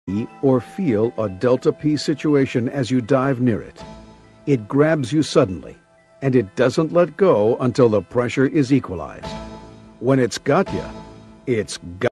or feel a delta P situation as you dive near it. It grabs you suddenly, and it doesn't let go until the pressure is equalized. When it's got you, it's got